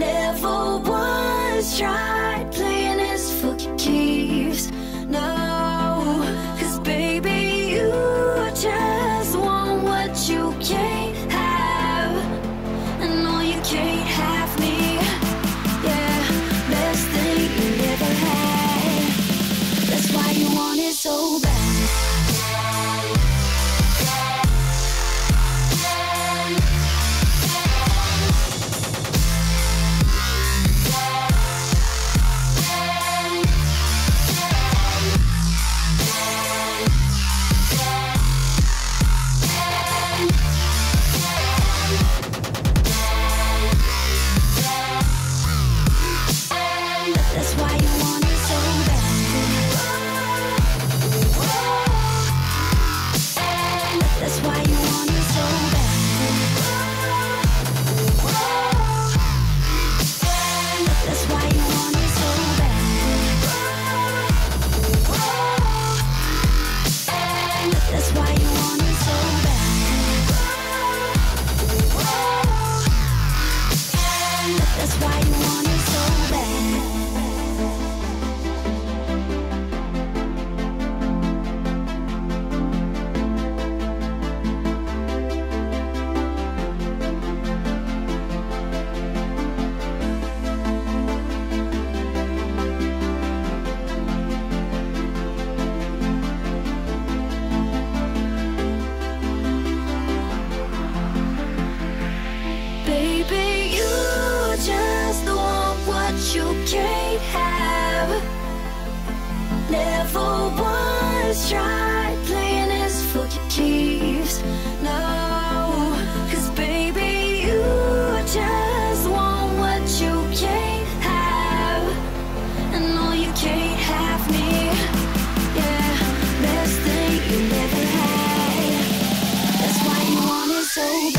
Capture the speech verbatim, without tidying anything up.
never once tried playing this for keeps. No, 'cause baby, you just want what you can't have. And no, you can't have me. Yeah, best thing you ever had. That's why you want it so bad. Tried playing this for keeps. No, 'cause baby, you just want what you can't have. And no, you can't have me. Yeah, best thing you ever had. That's why you want it so bad.